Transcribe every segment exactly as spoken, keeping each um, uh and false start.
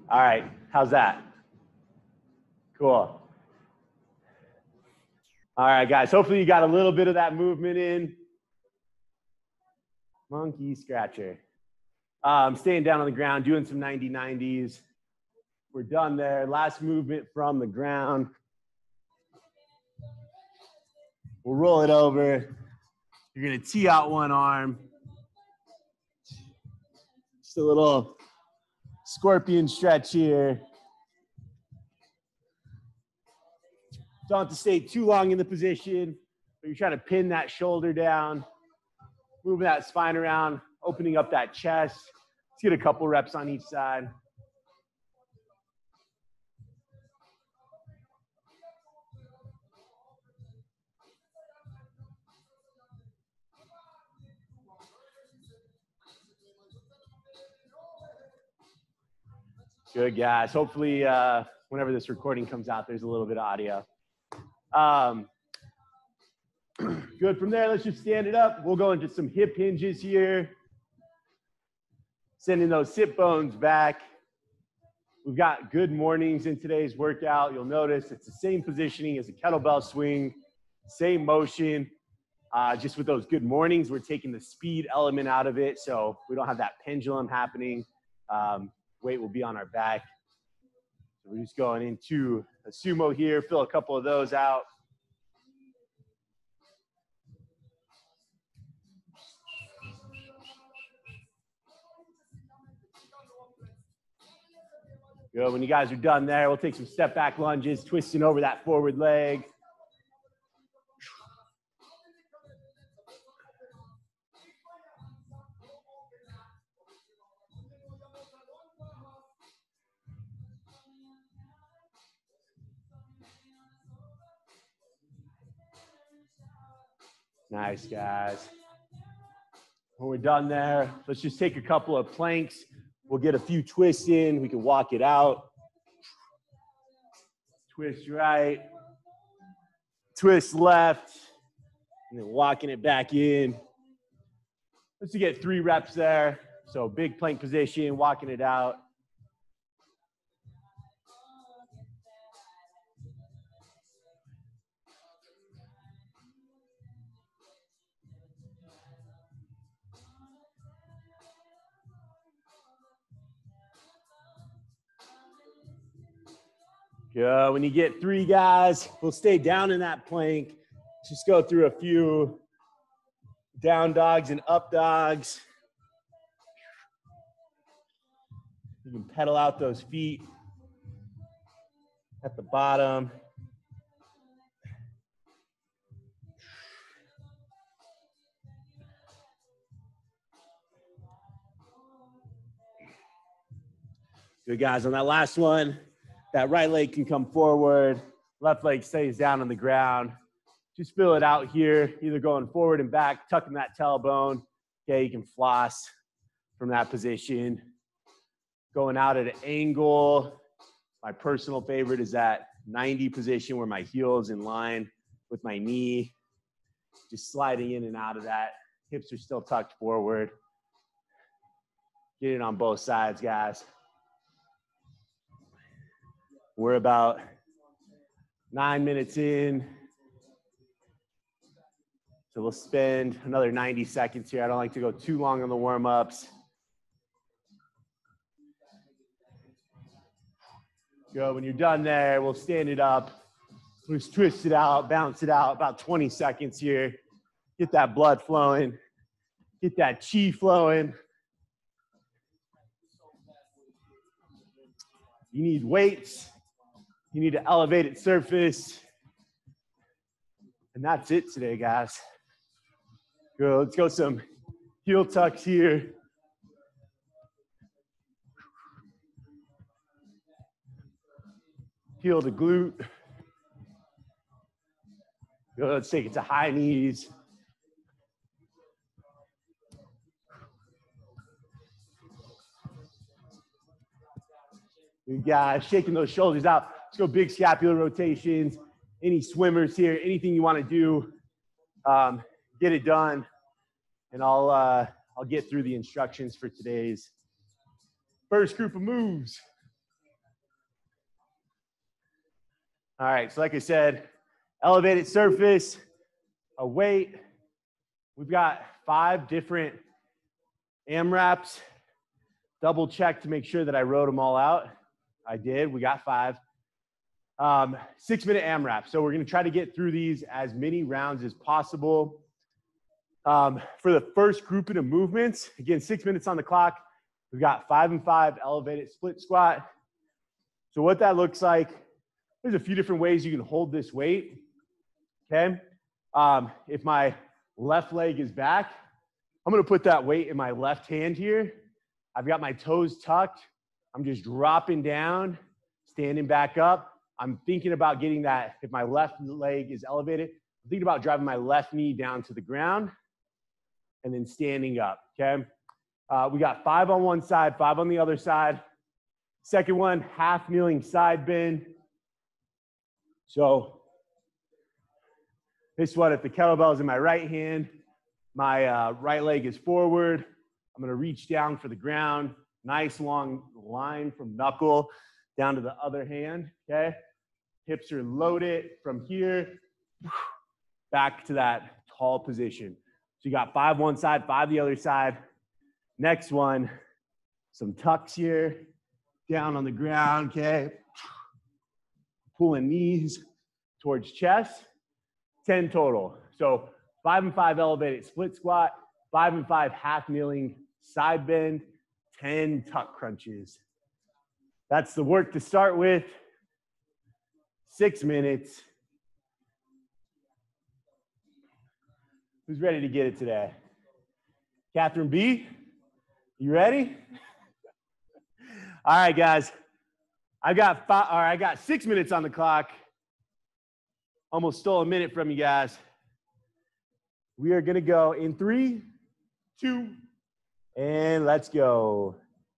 All right, how's that? Cool. All right, guys, hopefully you got a little bit of that movement in. Monkey scratcher. Um, staying down on the ground, doing some ninety nineties. We're done there. Last movement from the ground. We'll roll it over. You're gonna tee out one arm. Just a little scorpion stretch here. Don't have to stay too long in the position, but you're trying to pin that shoulder down, moving that spine around, opening up that chest. Let's get a couple reps on each side. Good, guys. Hopefully, uh, whenever this recording comes out, there's a little bit of audio. Um, good. From there, let's just stand it up. We'll go into some hip hinges here. Sending those sit bones back. We've got good mornings in today's workout. You'll notice it's the same positioning as a kettlebell swing, same motion. Uh, just with those good mornings, we're taking the speed element out of it, so we don't have that pendulum happening. Um, weight will be on our back. So we're just going into a sumo here, fill a couple of those out. Good. When you guys are done there, we'll take some step back lunges, twisting over that forward leg. Nice, guys. When we're done there, let's just take a couple of planks. We'll get a few twists in. We can walk it out. Twist right. Twist left. And then walking it back in. Let's get three reps there. So big plank position, walking it out. Good. When you get three, guys, we'll stay down in that plank. Just go through a few down dogs and up dogs. You can pedal out those feet at the bottom. Good, guys. On that last one, that right leg can come forward, left leg stays down on the ground. Just fill it out here, either going forward and back, tucking that tailbone. Okay, you can floss from that position. Going out at an angle. My personal favorite is that ninety position where my heel is in line with my knee. Just sliding in and out of that. Hips are still tucked forward. Get it on both sides, guys. We're about nine minutes in. So we'll spend another ninety seconds here. I don't like to go too long on the warm-ups. Go. When you're done there, we'll stand it up. Just twist it out, bounce it out, about twenty seconds here. Get that blood flowing. Get that chi flowing. You need weights. You need an elevated surface. And that's it today, guys. Good. Let's go some heel tucks here. Heel to glute. Good. Let's take it to high knees. Good, guys. Shaking those shoulders out. Let's go big scapular rotations. Any swimmers here, anything you want to do, um, get it done. And I'll, uh, I'll get through the instructions for today's first group of moves. All right, so like I said, elevated surface, a weight. We've got five different AMRAPs. Double check to make sure that I wrote them all out. I did, we got five. Um, six minute AMRAP. So we're gonna try to get through these as many rounds as possible. Um, for the first grouping of movements, again, six minutes on the clock. We've got five and five elevated split squat. So what that looks like, there's a few different ways you can hold this weight, okay? Um, if my left leg is back, I'm gonna put that weight in my left hand here. I've got my toes tucked. I'm just dropping down, standing back up. I'm thinking about getting that, if my left leg is elevated, I'm thinking about driving my left knee down to the ground and then standing up, okay? Uh, we got five on one side, five on the other side. Second one, half kneeling side bend. So this one, if the kettlebell is in my right hand, my uh, right leg is forward. I'm gonna reach down for the ground. Nice long line from knuckle down to the other hand, okay? Hips are loaded from here, back to that tall position. So you got five one side, five the other side. Next one, some tucks here, down on the ground, okay? Pulling knees towards chest, ten total. So five and five elevated split squat, five and five half kneeling side bend, ten tuck crunches. That's the work to start with. Six minutes. Who's ready to get it today? Catherine B, you ready? All right, guys. I got five, or I got six minutes on the clock. Almost stole a minute from you guys. We are gonna go in three, two, and let's go.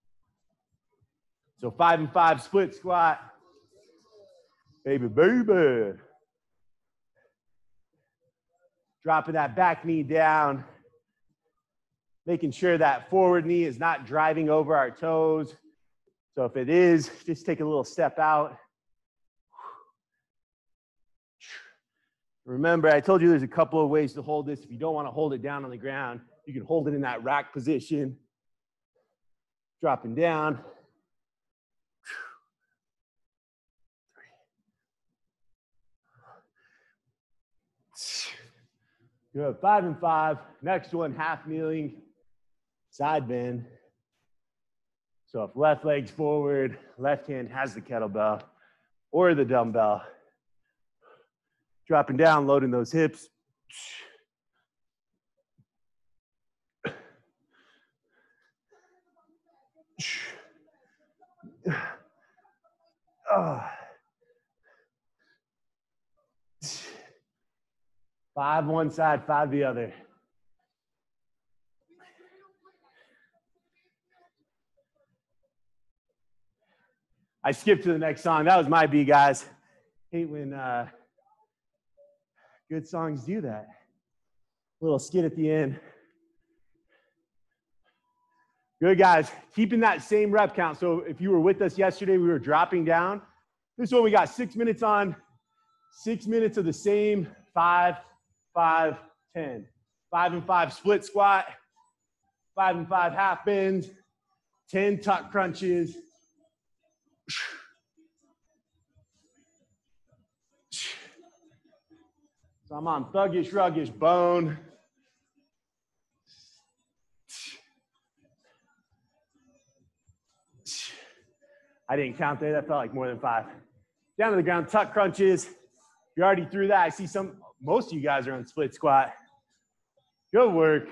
So five and five split squat. Baby, baby. Dropping that back knee down. Making sure that forward knee is not driving over our toes. So if it is, just take a little step out. Remember, I told you there's a couple of ways to hold this. If you don't want to hold it down on the ground, you can hold it in that rack position. Dropping down. Good, five and five. Next one, half kneeling, side bend. So if left leg's forward, left hand has the kettlebell or the dumbbell. Dropping down, loading those hips. Oh. Five one side, five the other. I skipped to the next song. That was my B, guys. Hate when uh, good songs do that. Little skit at the end. Good, guys. Keeping that same rep count. So if you were with us yesterday, we were dropping down. This one we got six minutes on, six minutes of the same five, five, ten. Five and five split squat, five and five half bends, ten tuck crunches. So I'm on thuggish, ruggish bone. I didn't count there. That felt like more than five. Down to the ground, tuck crunches. You're already through that. I see some, most of you guys are on split squat. Good work.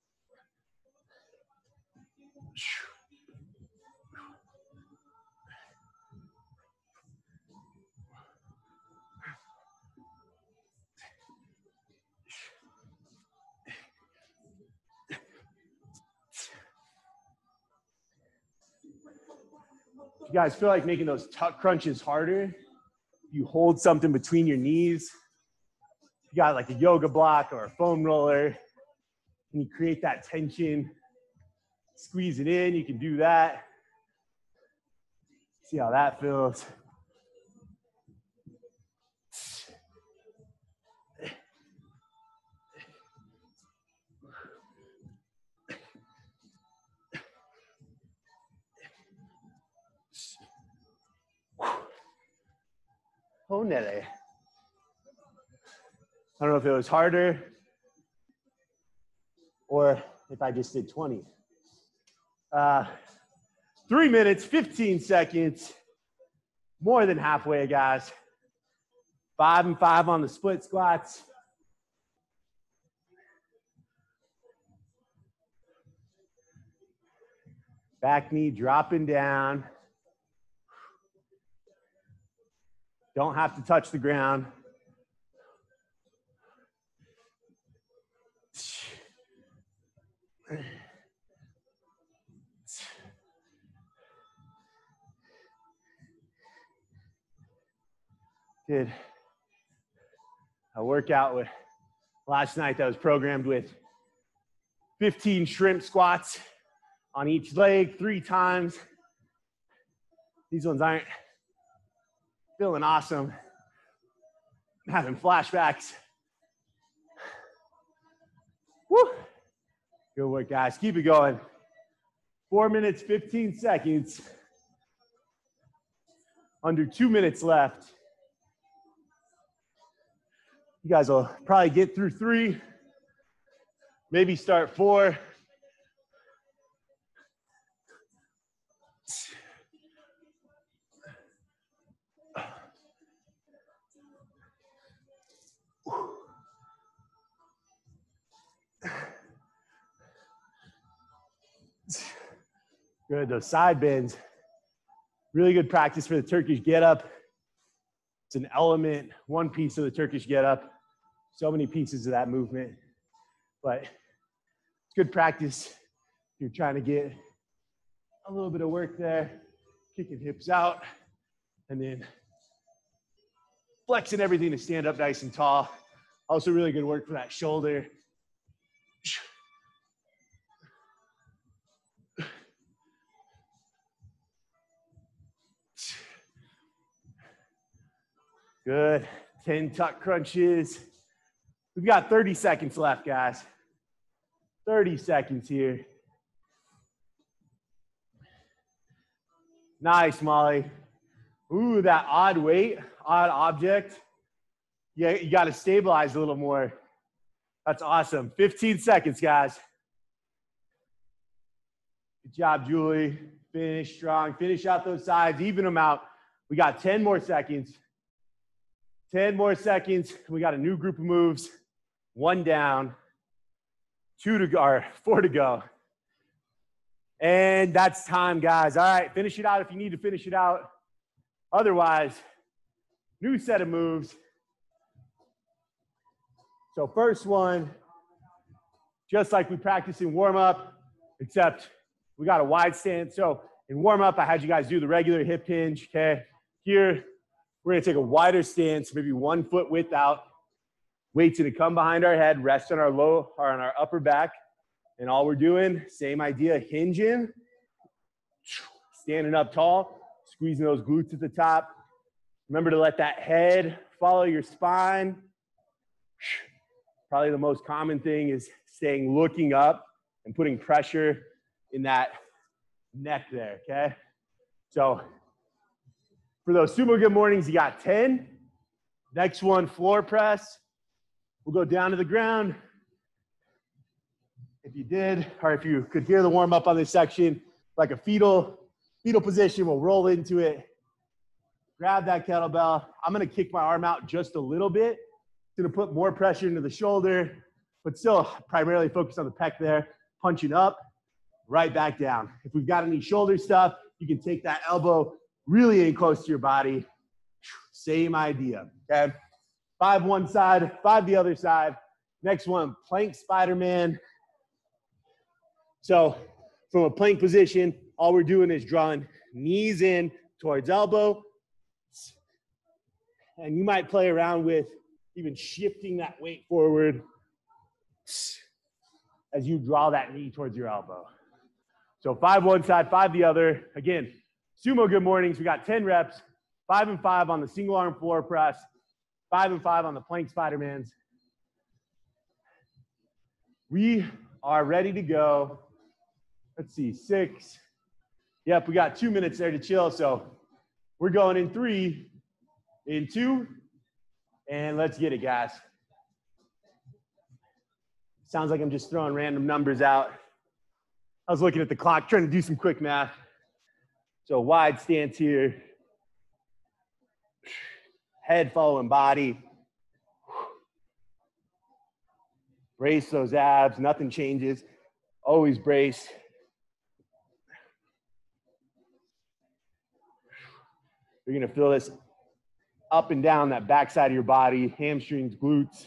If you guys feel like making those tuck crunches harder, you hold something between your knees. You got like a yoga block or a foam roller, and you create that tension. Squeeze it in, you can do that. See how that feels. Ponele. I don't know if it was harder or if I just did twenty. Uh, three minutes, fifteen seconds, more than halfway, guys. Five and five on the split squats. Back knee dropping down. Don't have to touch the ground. Did a workout with last night that was programmed with fifteen shrimp squats on each leg three times. These ones aren't feeling awesome. I'm having flashbacks. Woo! Good work, guys. Keep it going. Four minutes, fifteen seconds. Under two minutes left. You guys will probably get through three, maybe start four. Good, those side bends. Really good practice for the Turkish get-up. It's an element, one piece of the Turkish get-up. So many pieces of that movement. But it's good practice if you're trying to get a little bit of work there, kicking hips out, and then flexing everything to stand up nice and tall. Also really good work for that shoulder. Good, ten tuck crunches. We've got thirty seconds left, guys. thirty seconds here. Nice, Molly. Ooh, that odd weight, odd object. Yeah, you got to stabilize a little more. That's awesome. fifteen seconds, guys. Good job, Julie. Finish strong. Finish out those sides. Even them out. We got ten more seconds. ten more seconds. We got a new group of moves. One down. Two to go, or four to go. And that's time, guys. All right, finish it out if you need to finish it out. Otherwise, new set of moves. So first one, just like we practiced in warm-up, except we got a wide stance. So in warm-up, I had you guys do the regular hip hinge, okay? Here, we're gonna take a wider stance, maybe one foot width out. Weights gonna come behind our head, rest on our low or on our upper back. And all we're doing, same idea, hinging, standing up tall, squeezing those glutes at the top. Remember to let that head follow your spine. Probably the most common thing is staying looking up and putting pressure in that neck there, okay? So for those Sumo Good Mornings, you got ten. Next one, floor press. We'll go down to the ground. If you did, or if you could hear the warm up on this section, like a fetal, fetal position, we'll roll into it. Grab that kettlebell. I'm gonna kick my arm out just a little bit. It's gonna put more pressure into the shoulder, but still primarily focus on the pec there. Punching up, right back down. If we've got any shoulder stuff, you can take that elbow really in close to your body. Same idea, okay? Five one side, five the other side. Next one, plank Spiderman. So from a plank position, all we're doing is drawing knees in towards elbow. And you might play around with even shifting that weight forward as you draw that knee towards your elbow. So five one side, five the other. Again, Sumo Good Mornings. We got ten reps, five and five on the single arm floor press, five and five on the plank Spidermans. We are ready to go. Let's see, six. Yep, we got two minutes there to chill. So we're going in three, in two, and let's get it, guys. Sounds like I'm just throwing random numbers out. I was looking at the clock, trying to do some quick math. So wide stance here. Head following body. Brace those abs, nothing changes. Always brace. You're gonna feel this up and down that backside of your body, hamstrings, glutes.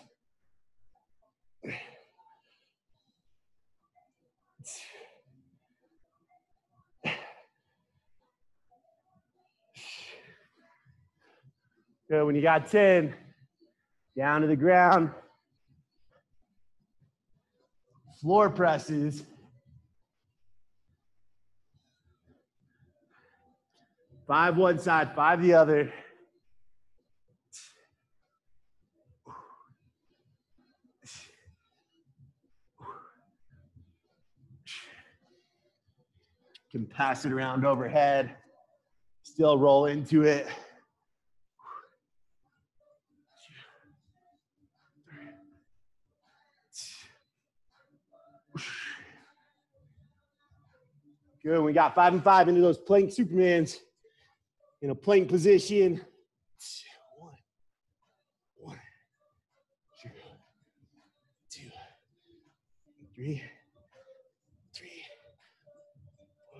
Good, when you got ten, down to the ground. Floor presses. Five one side, five the other. Can pass it around overhead. Still roll into it. Good, we got five and five into those plank Supermans. In a plank position. One, one, two, two, three, three, four,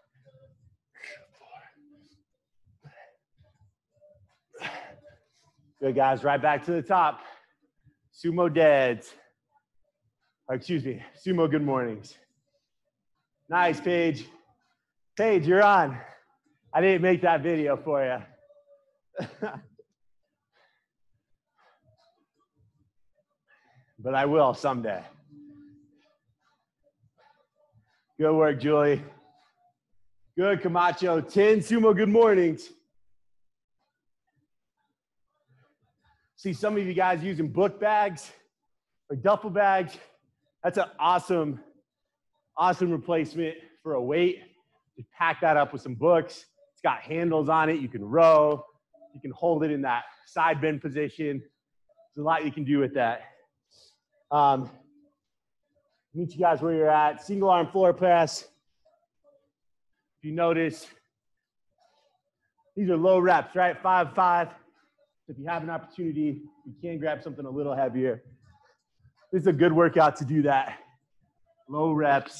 four. Good, guys, right back to the top. Sumo deads. Or excuse me, Sumo Good Mornings. Nice, Paige. Paige, you're on. I didn't make that video for you. But I will someday. Good work, Julie. Good, Camacho. ten Sumo Good Mornings. See some of you guys using book bags or duffel bags. That's an awesome, awesome replacement for a weight. Just pack that up with some books. It's got handles on it. You can row. You can hold it in that side bend position. There's a lot you can do with that. Um, meet you guys where you're at. Single arm floor press. If you notice, these are low reps, right? Five, five. So if you have an opportunity, you can grab something a little heavier. This is a good workout to do that. Low reps.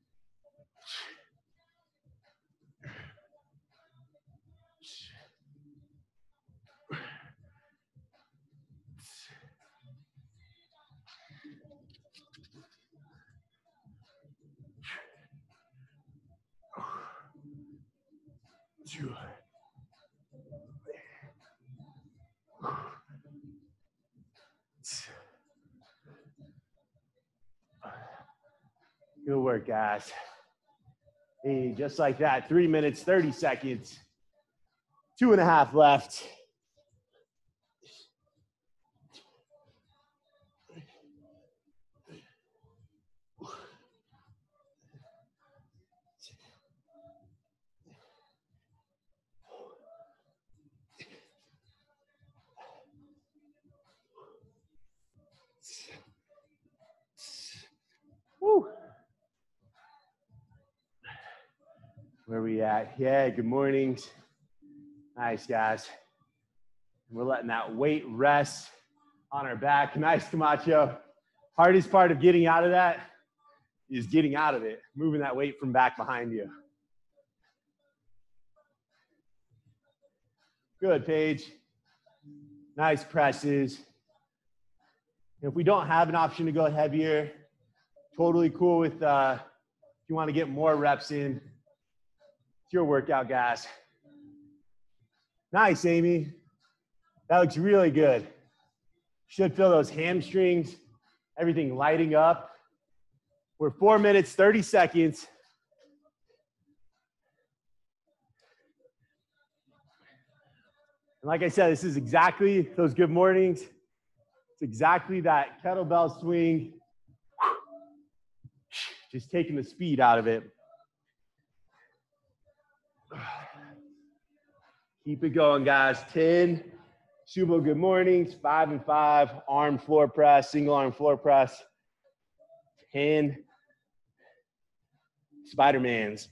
Good work, guys. Hey, just like that, three minutes, thirty seconds. Two and a half left. Woo. Where are we at? Yeah, good mornings. Nice, guys. We're letting that weight rest on our back. Nice, Camacho. Hardest part of getting out of that is getting out of it, moving that weight from back behind you. Good, Paige. Nice presses. If we don't have an option to go heavier, totally cool with uh, if you want to get more reps in. It's your workout, guys. Nice, Amy. That looks really good. Should feel those hamstrings, everything lighting up. We're four minutes, thirty seconds. And like I said, this is exactly those good mornings. It's exactly that kettlebell swing. Just taking the speed out of it. Keep it going, guys. ten, Sumo Goodmornings, five and five, arm floor press, single arm floor press, ten Spidermans.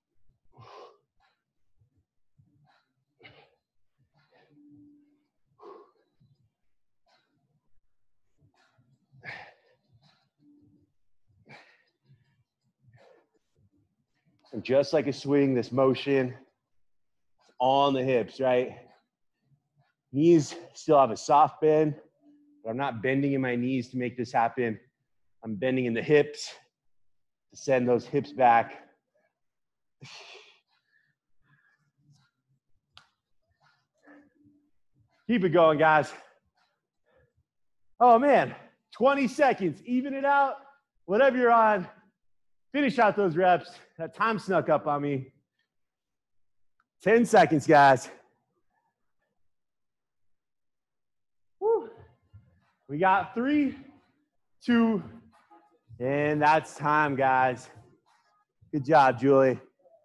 And just like a swing, this motion on the hips, right? Knees still have a soft bend, but I'm not bending in my knees to make this happen. I'm bending in the hips to send those hips back. Keep it going, guys. Oh man, twenty seconds, even it out. Whatever you're on, finish out those reps. That time snuck up on me. ten seconds, guys. Woo. We got three, two, and that's time, guys. Good job, Julie.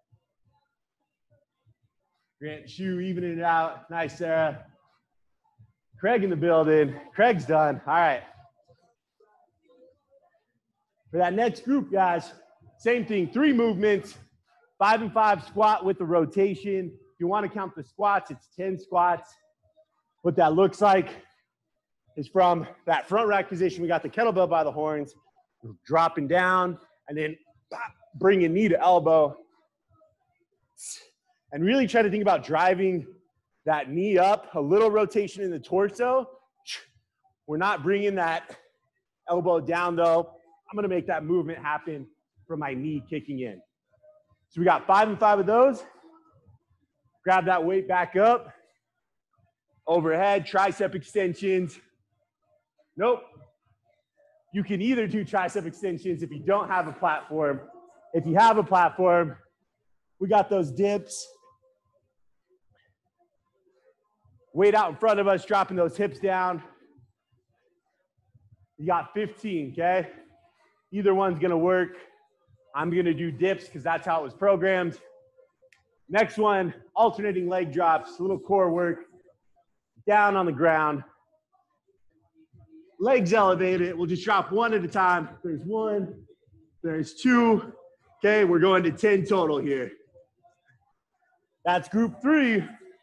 Grant Shoe, evening it out. Nice, Sarah. Craig in the building. Craig's done. All right. For that next group, guys, same thing. Three movements. Five and five squat with the rotation. If you want to count the squats, it's ten squats. What that looks like is from that front rack position. We got the kettlebell by the horns. We're dropping down and then bringing knee to elbow. And really try to think about driving that knee up, a little rotation in the torso. We're not bringing that elbow down though. I'm gonna make that movement happen from my knee kicking in. So we got five and five of those. Grab that weight back up. Overhead, tricep extensions. Nope. You can either do tricep extensions if you don't have a platform. If you have a platform, we got those dips. Weight out in front of us, dropping those hips down. You got fifteen, okay? Either one's gonna work. I'm gonna do dips because that's how it was programmed. Next one, alternating leg drops, a little core work. Down on the ground. Legs elevated, we'll just drop one at a time. There's one, there's two. Okay, we're going to ten total here. That's group three.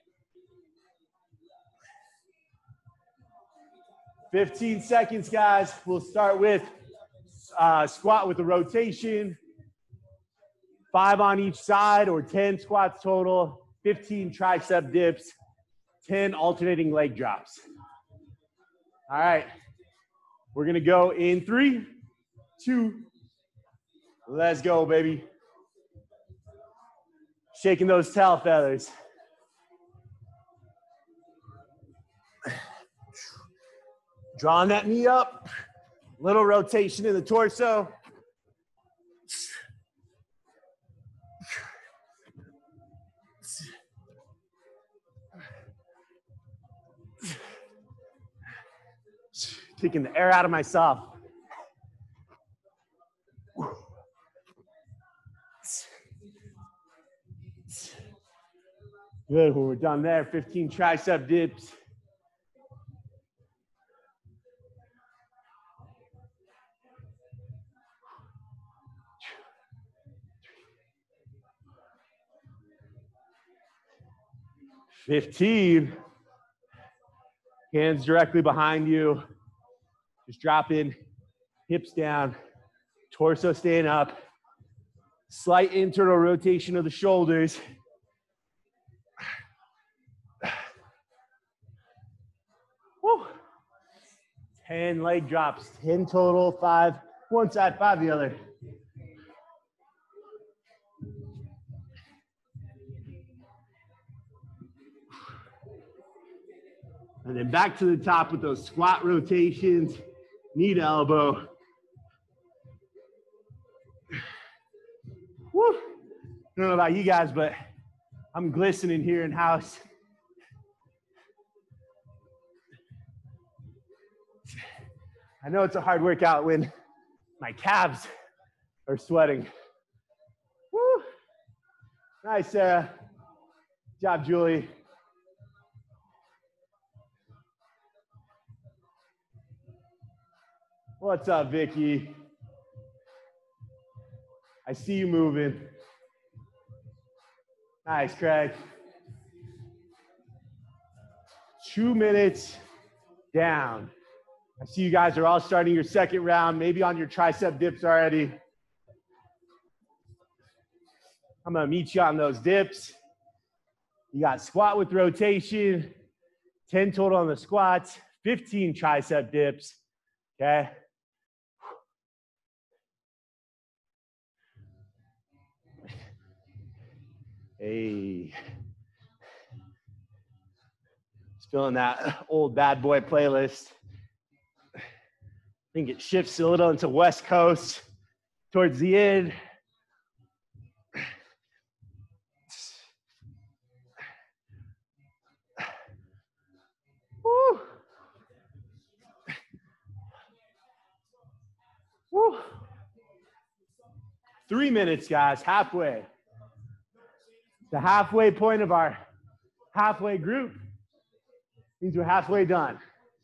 fifteen seconds, guys. We'll start with uh, squat with a rotation. Five on each side or ten squats total. fifteen tricep dips. ten alternating leg drops. All right. We're going to go in three, two, let's go, baby. Shaking those tail feathers. Drawing that knee up. Little rotation in the torso. Kicking the air out of myself. Good, when we're done there, fifteen tricep dips. fifteen. Hands directly behind you. Just drop in, hips down, torso staying up. Slight internal rotation of the shoulders. Woo. ten leg drops, ten total, five one side, five the other. And then back to the top with those squat rotations, knee to elbow. Woo. I don't know about you guys, but I'm glistening here in house. I know it's a hard workout when my calves are sweating. Woo. Nice, Sarah. Good job, Julie. What's up, Vicky? I see you moving. Nice, Craig. Two minutes down. I see you guys are all starting your second round, maybe on your tricep dips already. I'm gonna meet you on those dips. You got squat with rotation, ten total on the squats, fifteen tricep dips, okay? Hey. Just feeling that old bad boy playlist. I think it shifts a little into West Coast towards the end. Woo. Woo. Three minutes, guys, halfway. The halfway point of our halfway group means we're halfway done.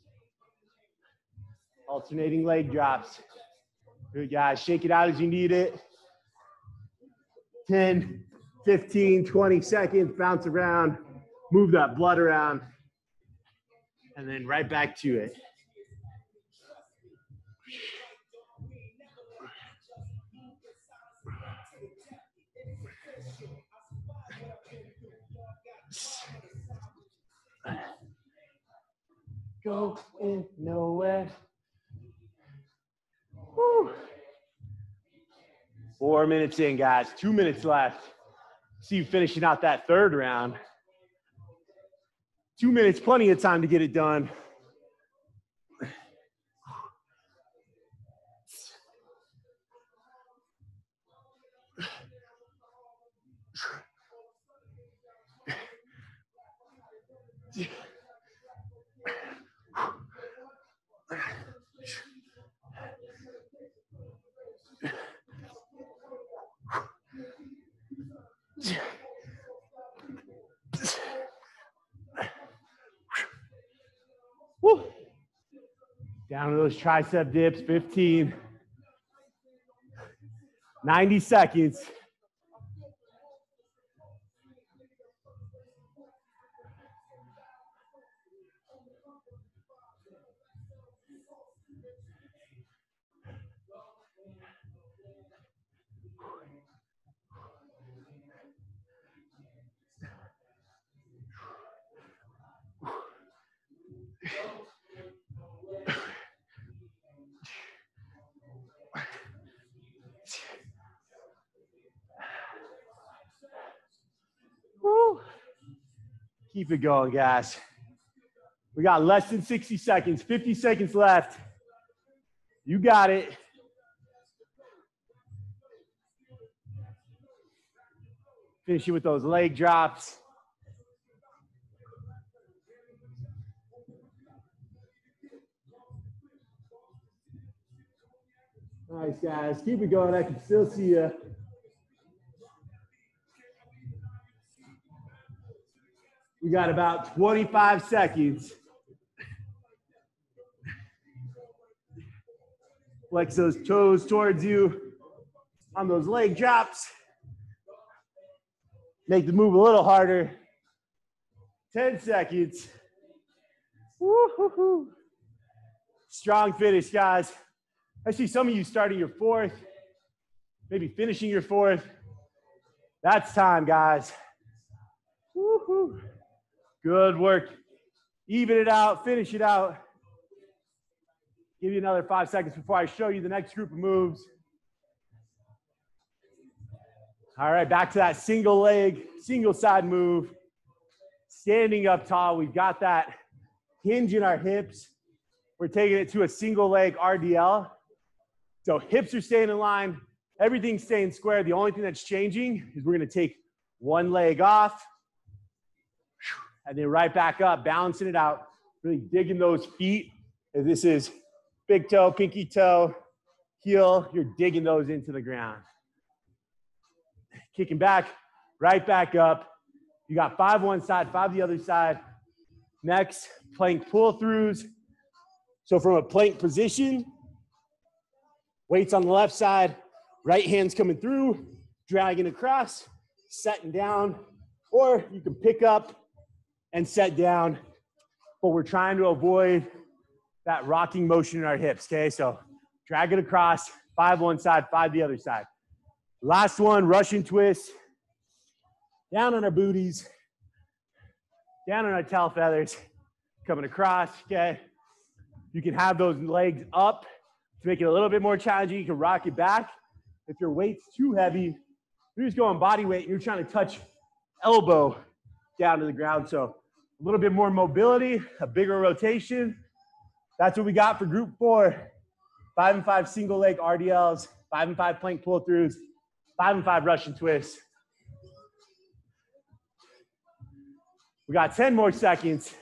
Alternating leg drops. Good, guys, shake it out as you need it. ten, fifteen, twenty seconds, bounce around, move that blood around, and then right back to it. Going nowhere. Woo. Four minutes in, guys. Two minutes left. See you finishing out that third round. Two minutes, plenty of time to get it done. Woo. Down to those tricep dips, fifteen. ninety seconds. Woo. Keep it going, guys. We got less than sixty seconds, fifty seconds left. You got it. Finish it with those leg drops. Nice, guys. Keep it going. I can still see you. We got about twenty-five seconds. Flex those toes towards you on those leg drops. Make the move a little harder. ten seconds. Woo-hoo-hoo. Strong finish, guys. I see some of you starting your fourth, maybe finishing your fourth. That's time, guys. Woo-hoo. Good work. Even it out, finish it out. Give you another five seconds before I show you the next group of moves. All right, back to that single leg, single side move. Standing up tall, we've got that hinge in our hips. We're taking it to a single leg R D L. So hips are staying in line, everything's staying square. The only thing that's changing is we're gonna take one leg off and then right back up, balancing it out, really digging those feet. And this is big toe, pinky toe, heel, you're digging those into the ground. Kicking back, right back up. You got five one side, five the other side. Next, plank pull-throughs. So from a plank position, Weights on the left side, right hand's coming through, dragging across, setting down, or you can pick up and set down, but we're trying to avoid that rocking motion in our hips, okay? So drag it across, five one side, five the other side. Last one, Russian twist. Down on our booties, down on our tail feathers, coming across, okay? You can have those legs up to make it a little bit more challenging. You can rock it back. If your weight's too heavy, you're just going body weight and you're trying to touch elbow down to the ground. So a little bit more mobility, a bigger rotation. That's what we got for group four. Five and five single leg R D Ls, five and five plank pull throughs, five and five Russian twists. We got ten more seconds.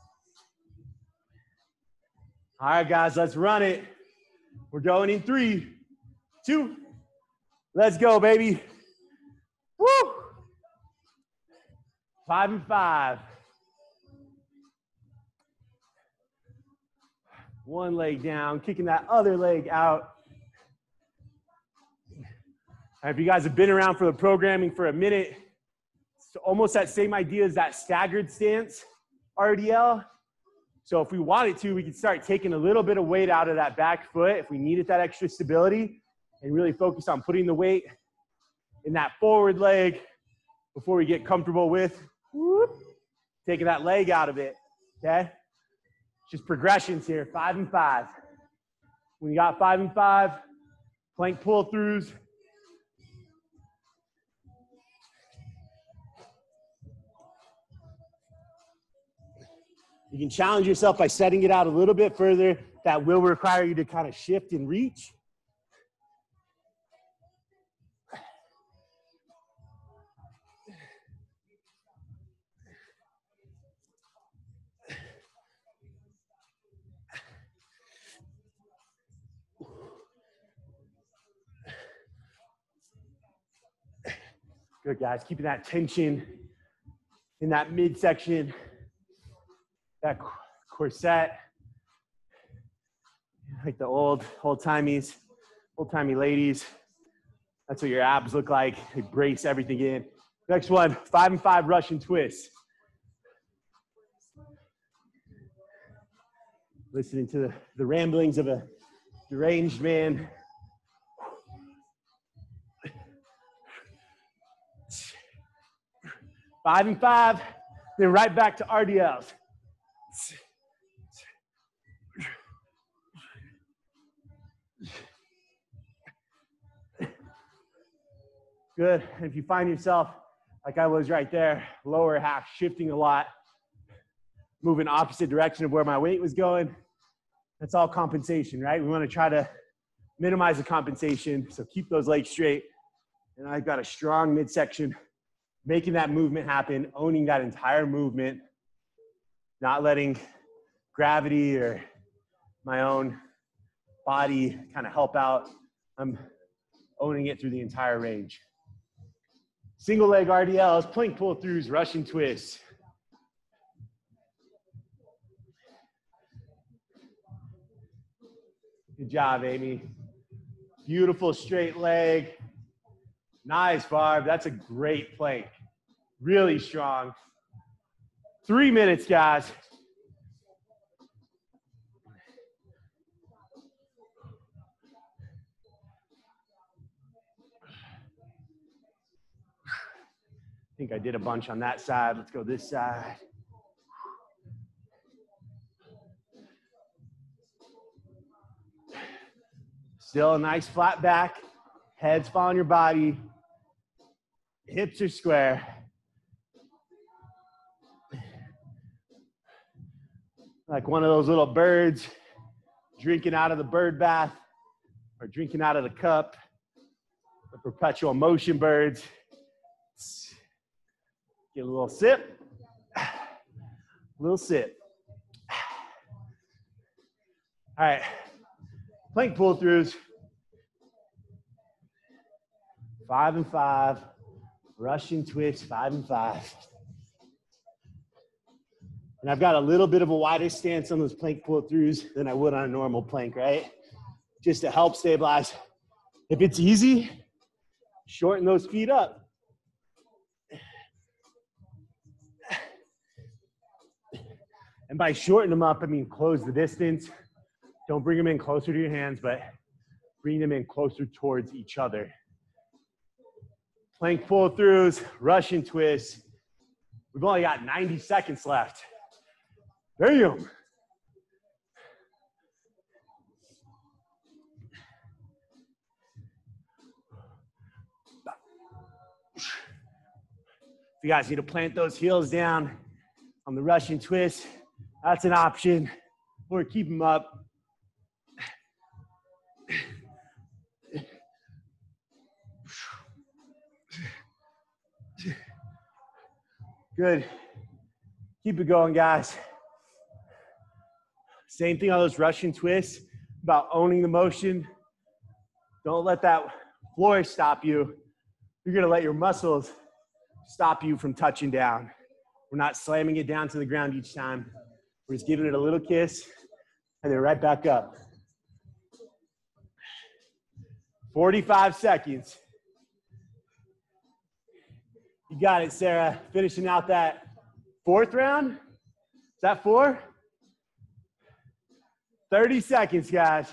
All right, guys, let's run it. We're going in three, two, let's go, baby. Woo! Five and five. One leg down, kicking that other leg out. And if you guys have been around for the programming for a minute, it's almost that same idea as that staggered stance R D L. So if we wanted to, we could start taking a little bit of weight out of that back foot if we needed that extra stability and really focus on putting the weight in that forward leg before we get comfortable with whoop, taking that leg out of it, okay? Just progressions here, five and five. When you got five and five, plank pull throughs. You can challenge yourself by setting it out a little bit further. That will require you to kind of shift and reach. Good, guys. Keeping that tension in that midsection, that corset, like the old, old-timies, old-timey ladies. That's what your abs look like. They brace everything in. Next one, five and five Russian twists. Listening to the, the ramblings of a deranged man. Five and five, then right back to R D Ls. Good, and if you find yourself, like I was right there, lower half shifting a lot, moving opposite direction of where my weight was going, that's all compensation, right? We wanna try to minimize the compensation, so keep those legs straight. And I've got a strong midsection, making that movement happen, owning that entire movement, not letting gravity or my own body kind of help out. I'm owning it through the entire range. Single leg R D Ls, plank pull throughs, Russian twists. Good job, Amy. Beautiful straight leg. Nice, Barb. That's a great plank. Really strong. Three minutes, guys. I think I did a bunch on that side. Let's go this side. Still a nice flat back. Head's following your body. Hips are square. Like one of those little birds drinking out of the bird bath or drinking out of the cup. The perpetual motion birds. Get a little sip, a little sip. All right, plank pull throughs. Five and five, Russian twist, five and five. And I've got a little bit of a wider stance on those plank pull throughs than I would on a normal plank, right? just to help stabilize. If it's easy, shorten those feet up. And by shorten them up, I mean close the distance. Don't bring them in closer to your hands, but bring them in closer towards each other. Plank pull-throughs, Russian twists. We've only got ninety seconds left. Damn. If you guys need to plant those heels down on the Russian twist, that's an option. Or keep them up. Good. Keep it going, guys. Same thing on those Russian twists, about owning the motion. Don't let that floor stop you. You're gonna let your muscles stop you from touching down. We're not slamming it down to the ground each time. We're just giving it a little kiss and then right back up. forty-five seconds. You got it, Sarah. Finishing out that fourth round. Is that four? thirty seconds, guys.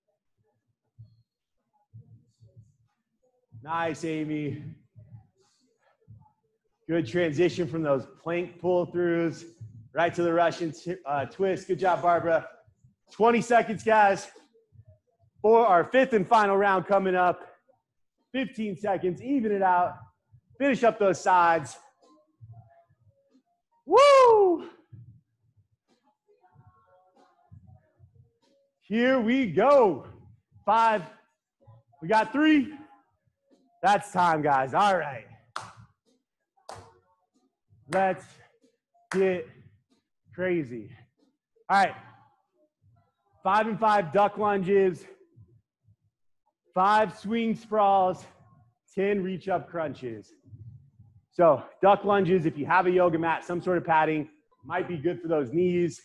Nice, Amy. Good transition from those plank pull-throughs right to the Russian uh, twist. Good job, Barbara. twenty seconds, guys, for our fifth and final round coming up. fifteen seconds, even it out. Finish up those sides. Woo! Here we go. Five. We got three. That's time, guys. All right. Let's get crazy. All right. Five and five duck lunges. Five swing sprawls. ten reach up crunches. So duck lunges, if you have a yoga mat, some sort of padding, might be good for those knees.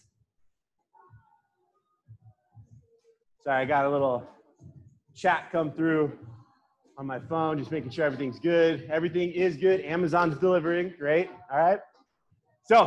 Sorry, I got a little chat come through on my phone, just making sure everything's good. Everything is good. Amazon's delivering, great, all right? So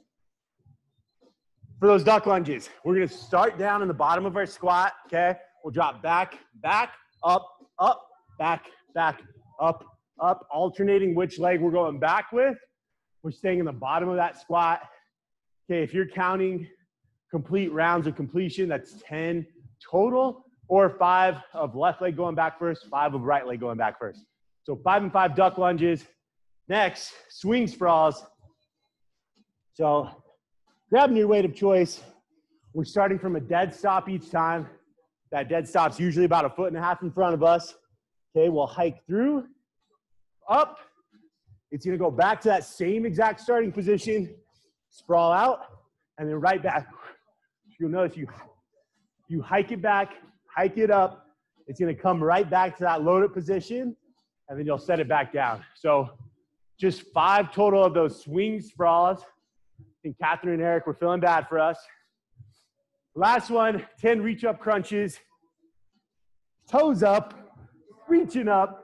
for those duck lunges, we're gonna start down in the bottom of our squat, okay? We'll drop back, back, up, up, back, back, up, up, alternating which leg we're going back with. We're staying in the bottom of that squat. Okay, if you're counting complete rounds of completion, that's ten total, or five of left leg going back first, five of right leg going back first. So five and five duck lunges. Next, swing sprawls. So grabbing your weight of choice. We're starting from a dead stop each time. That dead stop's usually about a foot and a half in front of us. Okay, we'll hike through, up. It's gonna go back to that same exact starting position, sprawl out, and then right back. You'll notice you, you hike it back, hike it up. It's gonna come right back to that loaded position, and then you'll set it back down. So just five total of those swing sprawls. I think Catherine and Eric were feeling bad for us. Last one, ten reach up crunches. Toes up, reaching up.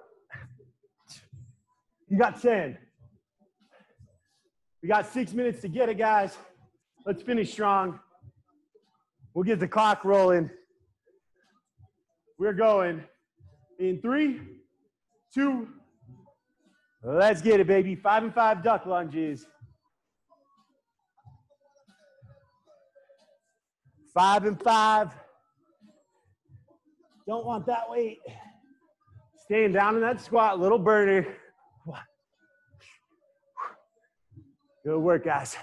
You got ten. We got six minutes to get it, guys. Let's finish strong. We'll get the clock rolling. We're going in three, two, let's get it, baby. Five and five duck lunges. Five and five. Don't want that weight. Staying down in that squat, little burner. Good work, guys.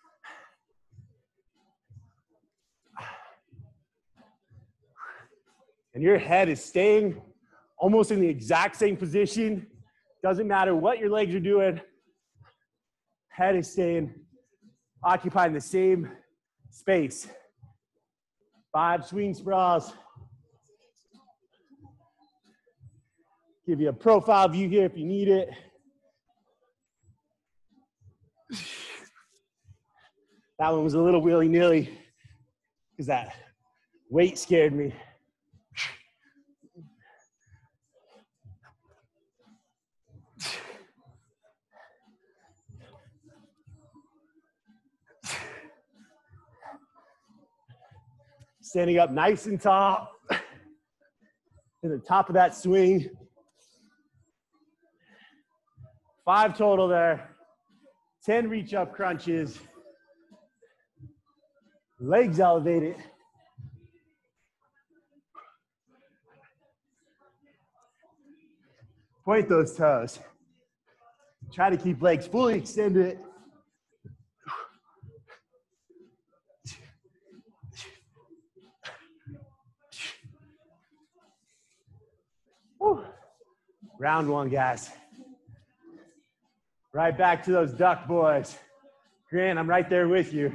And your head is staying almost in the exact same position. Doesn't matter what your legs are doing. Head is staying, occupying the same space. Five swing sprawls. Give you a profile view here if you need it. That one was a little willy-nilly because that weight scared me. Standing up nice and tall. In the top of that swing. Five total there. ten reach up crunches. Legs elevated. Point those toes. Try to keep legs fully extended. Woo. Round one, guys. Right back to those duck boys. Grant, I'm right there with you.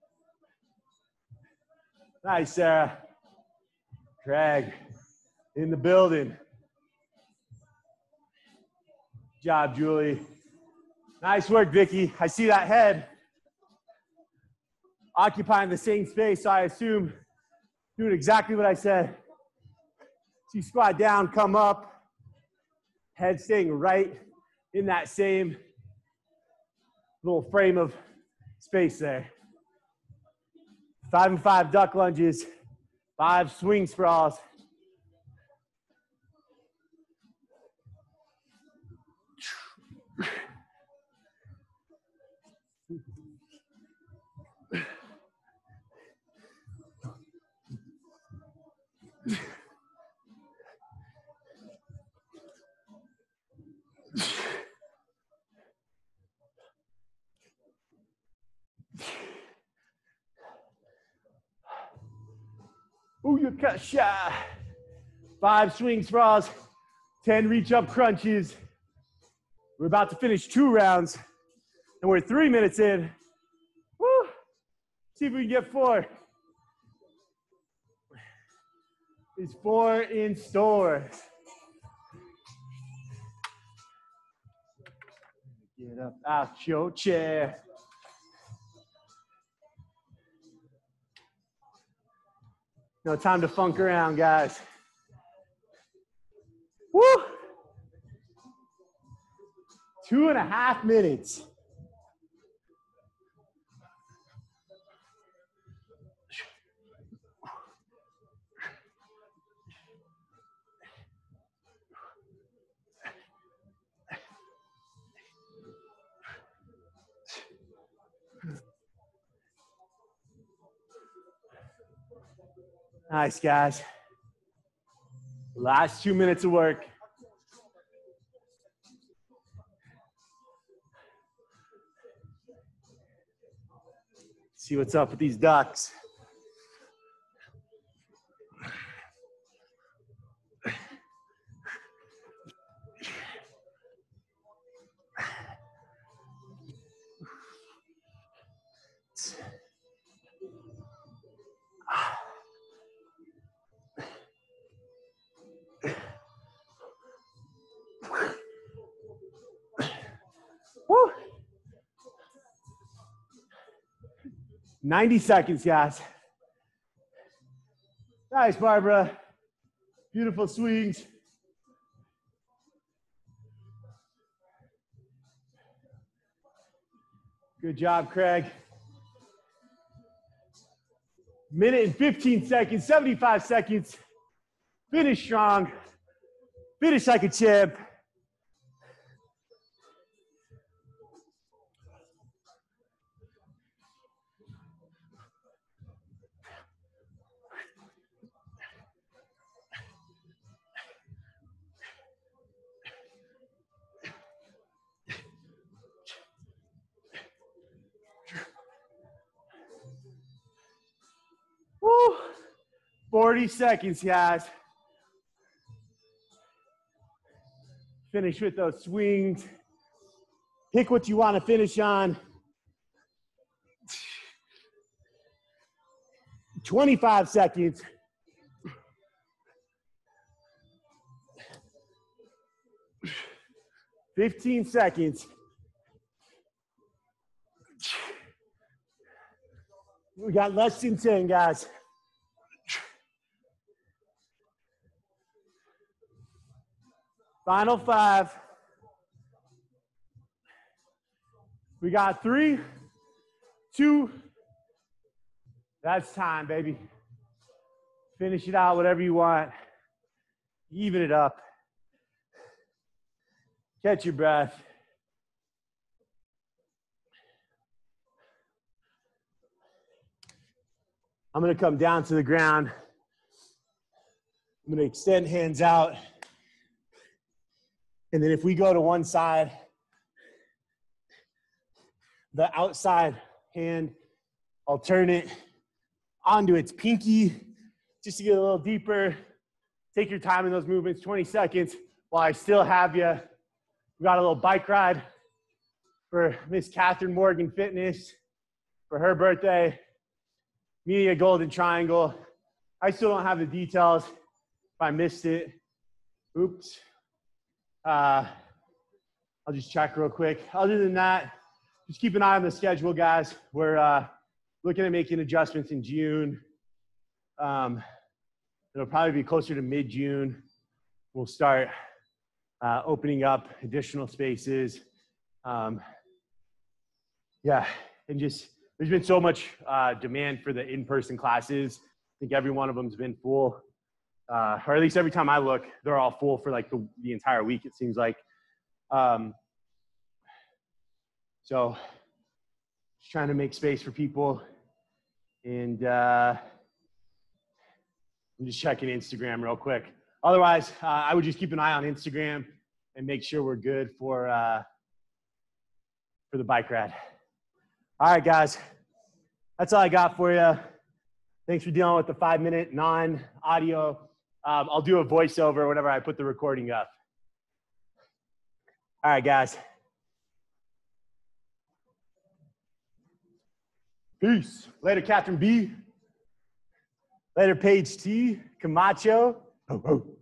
Nice, Sarah. Craig, in the building. Good job, Julie. Nice work, Vicky. I see that head occupying the same space, so I assume doing exactly what I said. So you squat down, come up, head staying right in that same little frame of space there. Five and five duck lunges, five swing sprawls. Ooh, you cut shot. Five swing sprawls, ten reach up crunches. We're about to finish two rounds, and we're three minutes in. Woo! See if we can get four. Is four in store. Get up out your chair. No time to funk around, guys. Woo! Two and a half minutes. Nice, guys. Last two minutes of work. See what's up with these ducks. Woo. ninety seconds, guys. Nice, Barbara. Beautiful swings. Good job, Craig. Minute and fifteen seconds, seventy-five seconds. Finish strong. Finish like a champ. Woo. forty seconds, guys. Finish with those swings. Pick what you want to finish on. twenty-five seconds. fifteen seconds. We got less than ten, guys. Final five. We got three, two. That's time, baby. Finish it out, whatever you want. Even it up. Catch your breath. I'm gonna come down to the ground. I'm gonna extend hands out. And then if we go to one side, the outside hand, I'll turn it onto its pinky just to get a little deeper. Take your time in those movements, twenty seconds, while I still have you. We got a little bike ride for Miss Catherine Morgan Fitness for her birthday. Media Golden Triangle. I still don't have the details. If I missed it, oops. Uh, I'll just check real quick. Other than that, just keep an eye on the schedule, guys. We're uh, looking at making adjustments in June. Um, it'll probably be closer to mid-June. We'll start uh, opening up additional spaces. Um, yeah, and just, there's been so much uh, demand for the in-person classes. I think every one of them's been full. Uh, or at least every time I look, they're all full for like the, the entire week, it seems like. Um, so just trying to make space for people. And uh, I'm just checking Instagram real quick. Otherwise, uh, I would just keep an eye on Instagram and make sure we're good for, uh, for the bike ride. All right, guys, that's all I got for you. Thanks for dealing with the five minute non-audio. Um, I'll do a voiceover whenever I put the recording up. All right, guys. Peace. Later, Catherine B. Later, Paige T. Camacho. Oh, oh.